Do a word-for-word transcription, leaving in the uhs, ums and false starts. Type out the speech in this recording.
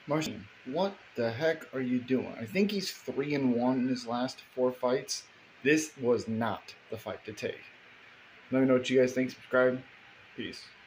Marcin, what the heck are you doing? I think he's three and one in his last four fights. This was not the fight to take. Let me know what you guys think. Subscribe. Peace.